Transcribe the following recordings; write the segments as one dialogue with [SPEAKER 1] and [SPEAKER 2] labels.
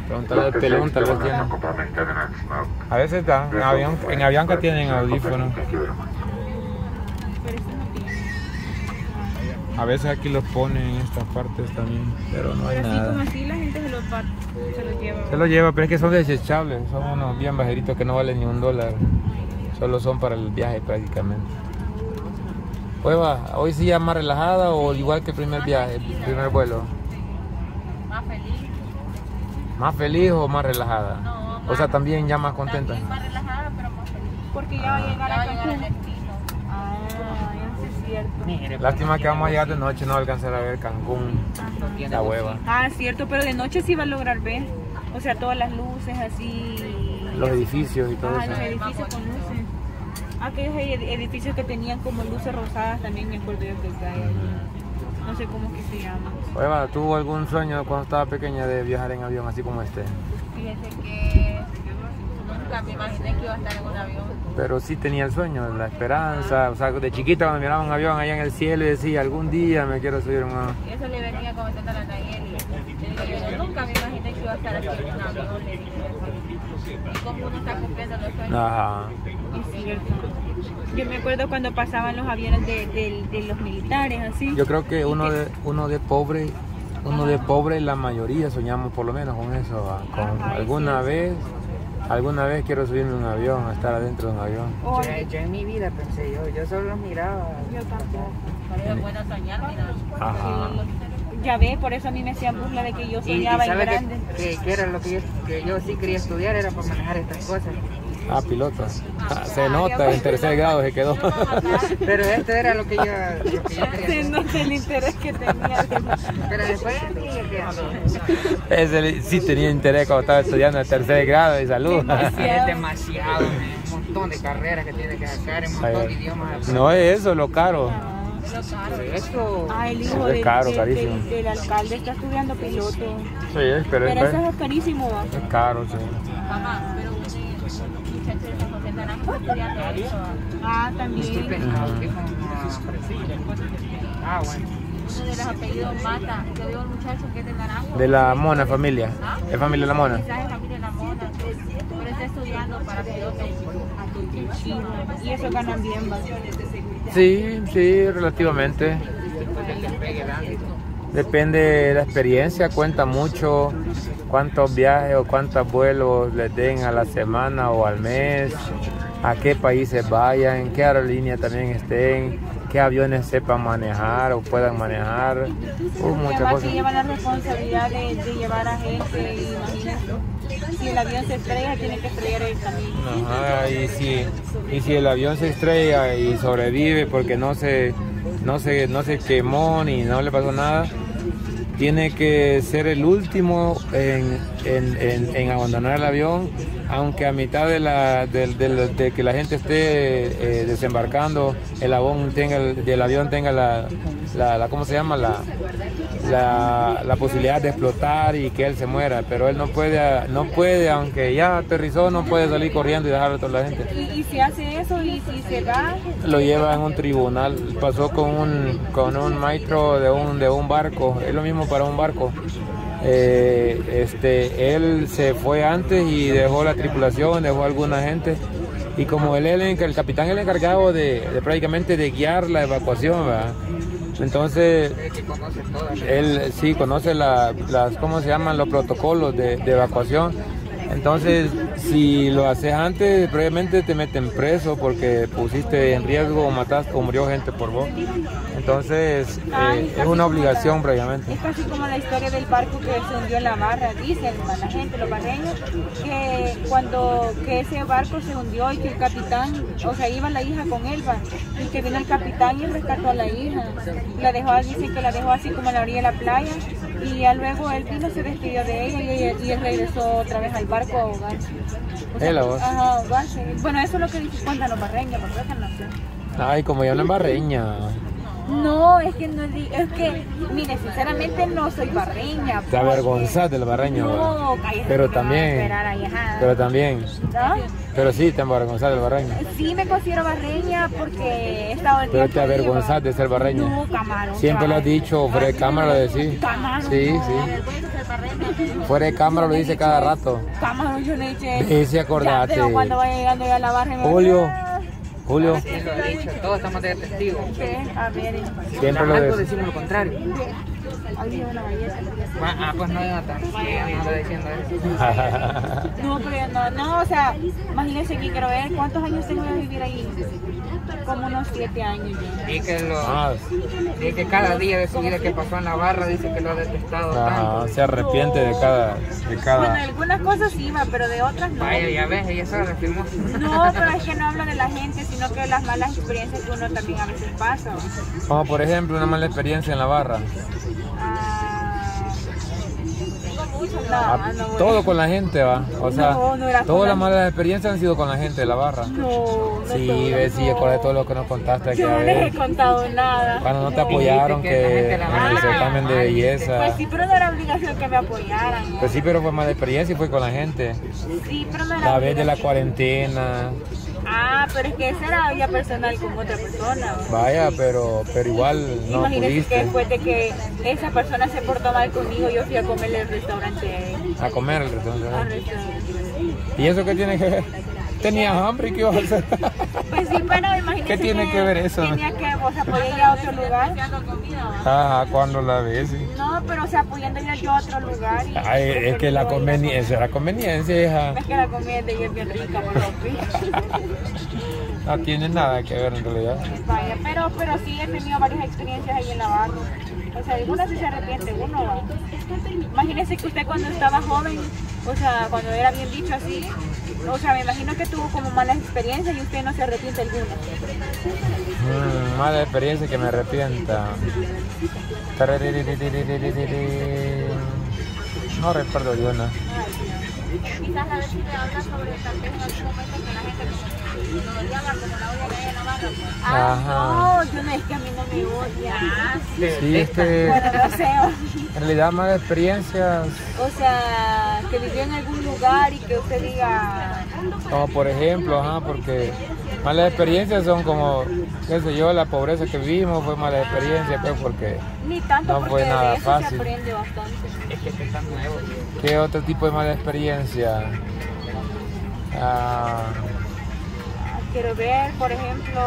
[SPEAKER 1] Preguntarle al pelón, tal vez tiene. A veces da, en Avianca tienen audífonos. A veces aquí los ponen en estas partes también, pero no hay
[SPEAKER 2] Pero
[SPEAKER 1] nada.
[SPEAKER 2] así como así la gente se los lleva.
[SPEAKER 1] Se los lleva, pero es que son desechables, son unos bien bajeritos que no valen ni $1. Solo son para el viaje prácticamente. Hoy sí ya más relajada o igual que el primer viaje, el primer vuelo.
[SPEAKER 2] Más feliz.
[SPEAKER 1] ¿Más feliz o más relajada?
[SPEAKER 2] No,
[SPEAKER 1] O sea, también ya más contenta.
[SPEAKER 2] También más relajada, pero más feliz. Porque ya va a llegar a Cancún. Ah, eso es cierto.
[SPEAKER 1] Lástima que vamos a llegar de noche, no va a alcanzar a ver Cancún, la hueva.
[SPEAKER 2] Ah, cierto, pero de noche sí va a lograr ver. O sea, todas las luces así.
[SPEAKER 1] Los edificios y todo
[SPEAKER 2] Ah,
[SPEAKER 1] eso.
[SPEAKER 2] los edificios con luces. Aquellos edificios que tenían como luces rosadas también me acuerdo yo que cae. No sé cómo que se llama.
[SPEAKER 1] Eva, ¿tuvo algún sueño cuando estaba pequeña de viajar en avión así como este?
[SPEAKER 2] Fíjese que nunca me imaginé que iba a estar en un avión.
[SPEAKER 1] Pero sí tenía el sueño, la esperanza, o sea, de chiquita cuando miraba un avión allá en el cielo y decía, algún día me quiero subir a un avión.
[SPEAKER 2] Y eso le venía comentando a la Nayeli. Le digo, yo nunca me imaginé que iba a estar aquí en un avión. Le dije, y como uno está cumpliendo los sueños.
[SPEAKER 1] Ajá.
[SPEAKER 2] Es cierto. Yo me acuerdo cuando pasaban los aviones de los militares, así.
[SPEAKER 1] Yo creo que uno de pobre, la mayoría soñamos por lo menos con eso, ¿va? Con
[SPEAKER 2] Ajá,
[SPEAKER 1] alguna vez quiero subirme a un avión, estar adentro de un avión.
[SPEAKER 3] Yo en mi vida pensé yo solo los miraba.
[SPEAKER 2] Yo tampoco. Pero es bueno soñar, mira.
[SPEAKER 1] Ajá.
[SPEAKER 2] Ya ve, por eso a mí me hacían burla de que yo
[SPEAKER 3] Y
[SPEAKER 2] soñaba en
[SPEAKER 3] sabe
[SPEAKER 2] grande.
[SPEAKER 3] que era lo que yo sí quería estudiar, era para manejar estas cosas.
[SPEAKER 1] Ah, piloto. Se nota, en tercer grado se quedó.
[SPEAKER 3] Pero esto era lo que yo quería.
[SPEAKER 2] Se nota el interés que tenía.
[SPEAKER 3] Pero después dije
[SPEAKER 1] Ese sí tenía interés cuando estaba estudiando en tercer grado de salud.
[SPEAKER 3] es demasiado, un montón de carreras que tiene que sacar, un montón de idiomas.
[SPEAKER 1] No es eso, lo caro.
[SPEAKER 3] Eso,
[SPEAKER 2] Ah, el hijo
[SPEAKER 1] Es caro, carísimo.
[SPEAKER 2] del alcalde está estudiando piloto.
[SPEAKER 1] Sí, pero
[SPEAKER 2] Pero eso es carísimo, ¿va?
[SPEAKER 1] es caro, sí.
[SPEAKER 2] Mamá, pero un muchacho de San José Naranjo está estudiando eso. Ah, también.
[SPEAKER 3] bueno.
[SPEAKER 2] Uno de los apellidos Mata, que veo un muchacho que es de Naranjo.
[SPEAKER 1] De la Mona familia. ¿Es familia de la Mona?
[SPEAKER 2] Quizás es familia de la Mona, pero está estudiando para piloto. Y eso ganan bien, ¿va?
[SPEAKER 1] Sí, relativamente. Depende de la experiencia, cuenta mucho cuántos viajes o cuántos vuelos les den a la semana o al mes, a qué países vayan, qué aerolínea también estén, qué aviones sepan manejar o puedan manejar. Muchas
[SPEAKER 2] Además
[SPEAKER 1] cosas.
[SPEAKER 2] que llevan la responsabilidad de llevar a gente, y imagínate, si el avión se estrella, tiene que estrellar él también.
[SPEAKER 1] Ajá, y si el avión se estrella y sobrevive porque no se quemó ni no le pasó nada, tiene que ser el último en abandonar el avión, aunque a mitad de que la gente esté desembarcando, el avión tenga la ¿cómo se llama? La posibilidad de explotar y que él se muera, pero él no puede, aunque ya aterrizó, no puede salir corriendo y dejar a toda la gente.
[SPEAKER 2] Y si hace eso y si se da,
[SPEAKER 1] Lo lleva en un tribunal. Pasó con un maestro de un barco, es lo mismo para un barco. Él se fue antes y dejó la tripulación, dejó a alguna gente, y como el capitán es el encargado de prácticamente de guiar la evacuación, ¿verdad? Entonces él sí conoce ¿cómo se llaman? Los protocolos de evacuación. Entonces, si lo haces antes, previamente te meten preso porque pusiste en riesgo o mataste o murió gente por vos. Entonces, es una obligación previamente.
[SPEAKER 2] es casi como la historia del barco que se hundió en la barra, dicen la gente, los barreños, que ese barco se hundió y que el capitán, o sea, iba la hija con él, ¿va? Y que vino el capitán y rescató a la hija. Dicen que la dejó así como a la orilla de la playa, y ya luego él vino, se despidió de ella y él regresó otra vez al barco a ahogarse. O sea, ajá, ahogarse. Bueno, eso es lo que cuentan los barreños, porque no sé.
[SPEAKER 1] Ay, como ya no es barreña.
[SPEAKER 2] No, es que no es que, mire, sinceramente no soy barreña.
[SPEAKER 1] Te avergonzás del barreño.
[SPEAKER 2] No, cállate.
[SPEAKER 1] Pero también. Pero también.
[SPEAKER 2] ¿No?
[SPEAKER 1] Pero sí, te avergonzás del barreño.
[SPEAKER 2] Sí, me considero barreña porque he estado en
[SPEAKER 1] Pero te avergonzás de ser barreño.
[SPEAKER 2] No, camarón.
[SPEAKER 1] Siempre lo has dicho, fuera de cámara lo decís.
[SPEAKER 2] Camarón.
[SPEAKER 1] Sí,
[SPEAKER 2] no.
[SPEAKER 1] sí. Fuera de cámara lo dice cada rato.
[SPEAKER 2] Camarón, yo no he dicho eso.
[SPEAKER 1] Ese acordate.
[SPEAKER 2] Ya, pero cuando vaya llegando ya a la barra me
[SPEAKER 1] Julio. Julio.
[SPEAKER 3] Sí, lo he dicho, todos estamos de testigos.
[SPEAKER 2] ¿Qué? A ver.
[SPEAKER 1] Siempre lo
[SPEAKER 3] Algo
[SPEAKER 1] decís.
[SPEAKER 3] decimos lo contrario.
[SPEAKER 2] Ahí una belleza.
[SPEAKER 3] Pues no, Jonathan, no ando diciendo eso.
[SPEAKER 2] No, pero no, o sea, imagínense que quiero ver cuántos años tengo de vivir ahí. Como unos 7 años ya.
[SPEAKER 3] Y que,
[SPEAKER 1] Ah,
[SPEAKER 3] y que cada día de su vida que pasó en la barra dice que lo ha detestado tanto.
[SPEAKER 1] ajá, se arrepiente de cada.
[SPEAKER 2] Bueno, algunas cosas sí, pero de otras no.
[SPEAKER 3] Vaya, ya ves, ella se reafirmó.
[SPEAKER 2] No, pero es que no hablo de la gente, sino que de las malas experiencias que uno también a veces pasa.
[SPEAKER 1] Como por ejemplo una mala experiencia en la barra.
[SPEAKER 2] No,
[SPEAKER 1] Todo con la gente va. O sea,
[SPEAKER 2] No era con
[SPEAKER 1] todas
[SPEAKER 2] la-
[SPEAKER 1] las malas experiencias han sido con la gente de la barra.
[SPEAKER 2] No,
[SPEAKER 1] Sí, ves, sí, acuerdas de todo lo que nos contaste aquí
[SPEAKER 2] yo
[SPEAKER 1] a
[SPEAKER 2] no les
[SPEAKER 1] ver.
[SPEAKER 2] he contado nada.
[SPEAKER 1] Cuando no te apoyaron
[SPEAKER 3] Dijiste que la gente
[SPEAKER 1] que
[SPEAKER 3] la
[SPEAKER 1] en
[SPEAKER 3] barra
[SPEAKER 1] el
[SPEAKER 3] era
[SPEAKER 1] certamen de
[SPEAKER 3] mal,
[SPEAKER 1] belleza.
[SPEAKER 2] Pues sí, pero no era obligación que me apoyaran.
[SPEAKER 1] Pues sí, pero fue mala experiencia y fue con la gente.
[SPEAKER 2] Sí, pero no era
[SPEAKER 1] La vez de la
[SPEAKER 2] obligación.
[SPEAKER 1] cuarentena.
[SPEAKER 2] Ah, pero es que esa era ya personal con otra persona.
[SPEAKER 1] Vaya, pero igual no
[SPEAKER 2] Imagínense que
[SPEAKER 1] pudiste
[SPEAKER 2] después de que esa persona se portó mal conmigo, yo fui a comerle al restaurante.
[SPEAKER 1] a comer el
[SPEAKER 2] Al
[SPEAKER 1] restaurante.
[SPEAKER 2] restaurante.
[SPEAKER 1] ¿Y eso qué tiene que ver? ¿Tenías hambre y qué ibas a hacer?
[SPEAKER 2] Pues sí, pero imagínense
[SPEAKER 1] ¿Qué tiene que ver eso?
[SPEAKER 2] Tenía que, o sea, podía ir a otro lugar.
[SPEAKER 1] Ajá, cuando la ves. Sí.
[SPEAKER 2] No, pero o sea, pudiendo ir yo a otro lugar. Y
[SPEAKER 1] Ay, es que la conveniencia, la conveniencia, hija,
[SPEAKER 2] Es que la comida de ella es bien rica, por lo que.
[SPEAKER 1] no tiene nada que ver en realidad.
[SPEAKER 2] Vaya, pero sí he tenido varias experiencias ahí en la barra. O sea, algunas sí se arrepiente uno. ¿Va? Imagínese que usted cuando estaba joven, o sea, cuando era bien dicho así, o sea, me imagino que tuvo como malas experiencias y usted no se arrepiente alguna.
[SPEAKER 1] Mala experiencia que me arrepienta. No recuerdo yo nada.
[SPEAKER 2] Quizás a ver si le habla sobre tal vez en algún momento que la gente no odiaba como la odia de la barra.
[SPEAKER 1] Ajá.
[SPEAKER 2] No, yo no es que a mí no me odia.
[SPEAKER 1] Sí, es que
[SPEAKER 2] Bueno, no sé.
[SPEAKER 1] en realidad malas experiencias,
[SPEAKER 2] O sea, que vivió en algún lugar y que usted diga,
[SPEAKER 1] como por ejemplo, ajá, porque malas experiencias son como, qué sé yo, la pobreza que vivimos fue mala experiencia, pues porque
[SPEAKER 2] ni tanto
[SPEAKER 1] no
[SPEAKER 2] porque
[SPEAKER 1] fue nada
[SPEAKER 2] de eso
[SPEAKER 1] fácil.
[SPEAKER 2] se aprende bastante.
[SPEAKER 3] Es que están nuevos.
[SPEAKER 1] ¿qué otro tipo de mala experiencia? Ah,
[SPEAKER 2] Quiero ver, por ejemplo,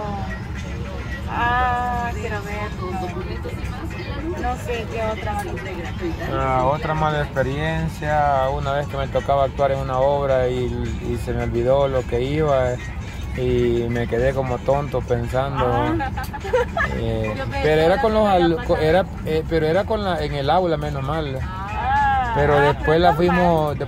[SPEAKER 2] quiero ver, no sé qué otra mala experiencia.
[SPEAKER 1] otra mala experiencia, una vez que me tocaba actuar en una obra y se me olvidó lo que iba y me quedé como tonto pensando. Pero era con los pero era con en el aula menos mal. Pero después la fuimos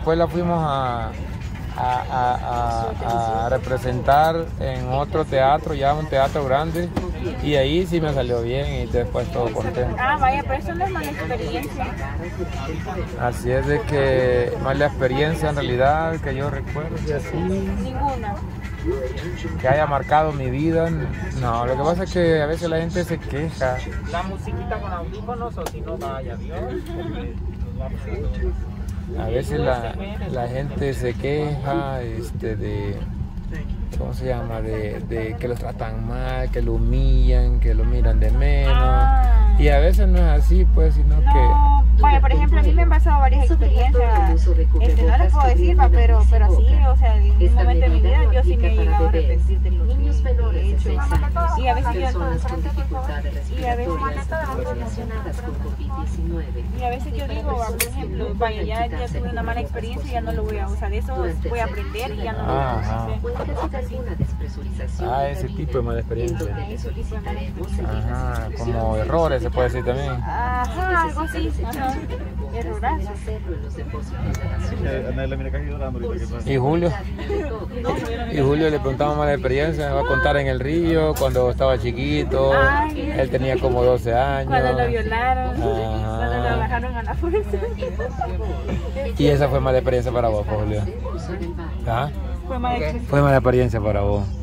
[SPEAKER 1] a representar en otro teatro, ya un teatro grande, y ahí sí me salió bien y después todo contento.
[SPEAKER 2] Vaya, pero eso no es mala experiencia.
[SPEAKER 1] Así es de que mala experiencia en realidad que yo recuerde así,
[SPEAKER 2] Ninguna.
[SPEAKER 1] que haya marcado mi vida, no, lo que pasa es que a veces la gente se queja.
[SPEAKER 3] La musiquita con audífonos o si no vaya, Dios. Porque nos vamos a...
[SPEAKER 1] A veces la gente se queja de, ¿cómo se llama? De que los tratan mal, que lo humillan, que lo miran de menos. Y a veces no es así, pues, sino que...
[SPEAKER 2] No, vaya, por ejemplo, a mí me han pasado varias experiencias, no les puedo decir, pero sí, o sea, en un momento de mi vida yo sí me he llegado a arrepentir de lo que he hecho. Y a veces yo digo, por ejemplo, vaya, ya tuve una mala experiencia y ya no lo voy a usar, de eso voy a aprender y ya no lo voy a hacer.
[SPEAKER 1] Ese tipo de mala experiencia.
[SPEAKER 2] Ese tipo de mala experiencia.
[SPEAKER 1] Ajá, como errores se puede decir también.
[SPEAKER 2] Ajá, algo así, ajá, errorazo.
[SPEAKER 1] Y Julio le preguntamos mala experiencia, va a contar en el río cuando estaba chiquito, él tenía como 12 años.
[SPEAKER 2] Cuando lo violaron,
[SPEAKER 1] Ajá.
[SPEAKER 2] cuando lo bajaron a la fuerza.
[SPEAKER 1] Y esa fue mala experiencia para vos, Julio. ¿Ah?
[SPEAKER 2] Fue mala experiencia.
[SPEAKER 1] Fue mala experiencia para vos.
[SPEAKER 3] A ver,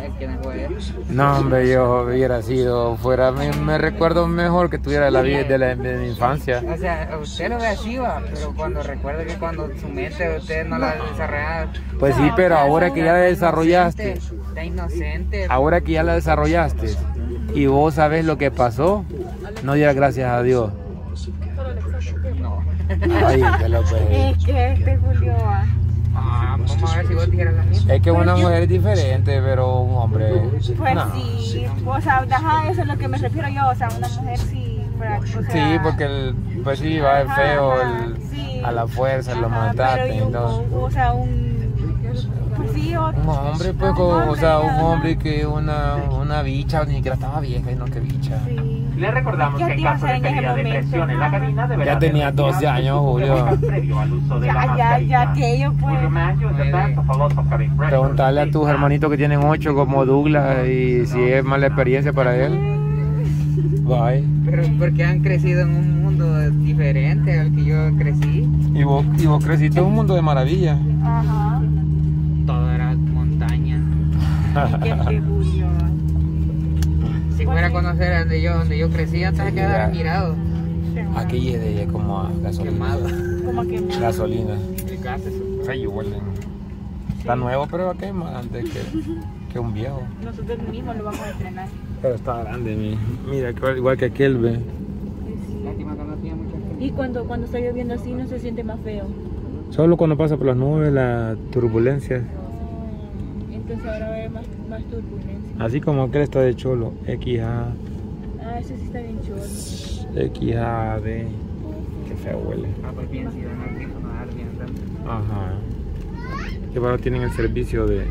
[SPEAKER 4] ¿Quién fue él?
[SPEAKER 1] No, hombre, yo hubiera sido fuera, me recuerdo mejor que tuviera la vida de mi infancia.
[SPEAKER 4] O sea, usted lo ve así, va, pero cuando recuerda que cuando su mente usted no la desarrolla.
[SPEAKER 1] Pues sí, pero ahora que ya la desarrollaste,
[SPEAKER 4] Está inocente.
[SPEAKER 1] ahora que ya la desarrollaste y vos sabes lo que pasó, no digas gracias a Dios.
[SPEAKER 4] No.
[SPEAKER 1] Ay, te lo pedí.
[SPEAKER 2] Es que Julio,
[SPEAKER 4] Vamos a ver si vos dijeras lo mismo.
[SPEAKER 1] Es que una mujer es diferente, pero un hombre.
[SPEAKER 2] pues
[SPEAKER 1] no.
[SPEAKER 2] sí, o sea, ajá, eso es lo que me refiero yo, o sea, una mujer sí, o sea,
[SPEAKER 1] Sí, porque pues sí, va
[SPEAKER 2] ajá,
[SPEAKER 1] feo
[SPEAKER 2] ajá, sí.
[SPEAKER 1] a la fuerza, lo
[SPEAKER 2] Ajá,
[SPEAKER 1] maltraten
[SPEAKER 2] pero
[SPEAKER 1] y todo.
[SPEAKER 2] o sea, pues sí,
[SPEAKER 1] Un hombre, pues, o sea, un hombre que una bicha, ni siquiera estaba vieja, y no que bicha.
[SPEAKER 2] Sí.
[SPEAKER 3] Le recordamos que en caso de pérdida de presión en la cabina deberá
[SPEAKER 1] Ya tenía 12 años, Julio.
[SPEAKER 3] previo al uso de la
[SPEAKER 2] Ya
[SPEAKER 3] mascarilla.
[SPEAKER 2] aquello
[SPEAKER 3] We
[SPEAKER 2] pues.
[SPEAKER 3] remind you the best of a lot of cabin pressure.
[SPEAKER 1] Preguntarle a tus hermanitos que tienen 8 como Douglas y si es mala experiencia para él. Bye.
[SPEAKER 4] Pero porque han crecido en un mundo diferente al que yo crecí.
[SPEAKER 1] Y vos creciste en un mundo de maravilla.
[SPEAKER 2] Ajá.
[SPEAKER 4] Todo era montaña.
[SPEAKER 2] Qué Julio.
[SPEAKER 4] Si fuera a conocer donde yo crecí, antes de quedar mirado.
[SPEAKER 1] Aquí llegué como a gasolina.
[SPEAKER 4] Quemado.
[SPEAKER 2] Como que
[SPEAKER 1] Gasolina.
[SPEAKER 4] El gas es
[SPEAKER 1] Feo, huelen. Está nuevo, pero va a quemar antes que un viejo.
[SPEAKER 2] nosotros mismos lo vamos a estrenar.
[SPEAKER 1] Pero está grande, mira, igual que aquel, ve.
[SPEAKER 4] lástima que no tenía mucha gente.
[SPEAKER 2] Y cuando está lloviendo así no se siente más feo.
[SPEAKER 1] Solo cuando pasa por las nubes, la turbulencia.
[SPEAKER 2] Entonces ahora va a haber más turbulencia.
[SPEAKER 1] Así como aquel está de cholo. XA,
[SPEAKER 2] Ese sí está bien chulo.
[SPEAKER 1] XAB. Qué feo huele.
[SPEAKER 4] Pues bien, si dan audífonos a alguien, entonces.
[SPEAKER 1] Ajá. Que ahora tienen el servicio de.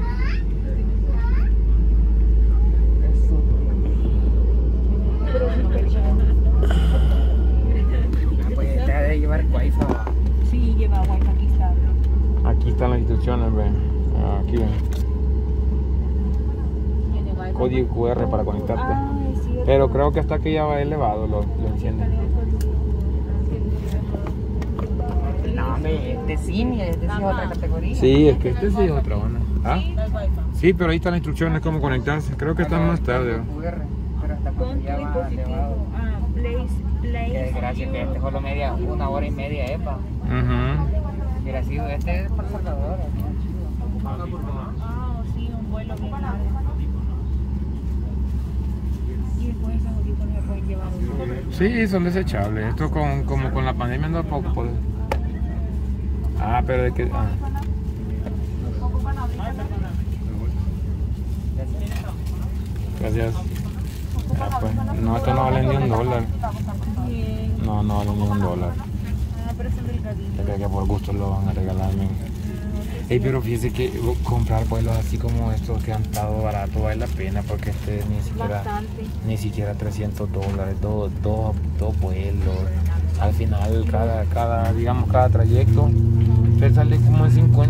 [SPEAKER 4] Pues te ha de llevar Wi-Fi.
[SPEAKER 2] Sí, lleva wifi, aquí está.
[SPEAKER 1] Aquí están las instrucciones, ve. Aquí ven.
[SPEAKER 2] Tiene wifi.
[SPEAKER 1] Código QR para conectarte.
[SPEAKER 2] Es cierto.
[SPEAKER 1] Pero creo que hasta que ya va elevado lo encienden.
[SPEAKER 4] No, hombre, este sí es otra categoría.
[SPEAKER 1] Sí, es que este sí es otra onda. ¿Ah?
[SPEAKER 2] No hay wifi.
[SPEAKER 1] Sí, pero ahí están las instrucciones cómo conectarse. Creo que están más tarde.
[SPEAKER 4] QR, pero hasta
[SPEAKER 2] Con
[SPEAKER 4] cuando
[SPEAKER 2] tu
[SPEAKER 4] ya va elevado.
[SPEAKER 2] dispositivo.
[SPEAKER 4] Qué desgracia que este solo una hora y media, epa.
[SPEAKER 1] Ujú.
[SPEAKER 4] Hubiera sido este por Salvador.
[SPEAKER 2] Sí, un vuelo bien largo. Y después esos audífonos se pueden llevar.
[SPEAKER 1] Sí, son desechables. Esto como con la pandemia anda poco. Pues. Ah, pero de que. Ah. Gracias. Ah, pues. No, esto no vale ni $1.
[SPEAKER 2] Bien.
[SPEAKER 1] No, no vale ni $1.
[SPEAKER 2] Pero son delgaditos.
[SPEAKER 1] Yo creo que por gusto lo van a regalarme. Ey, pero fíjese que comprar vuelos así como estos que han estado baratos vale la pena porque
[SPEAKER 2] Bastante.
[SPEAKER 1] ni siquiera $300, dos vuelos. Al final cada trayecto te sale como en 50.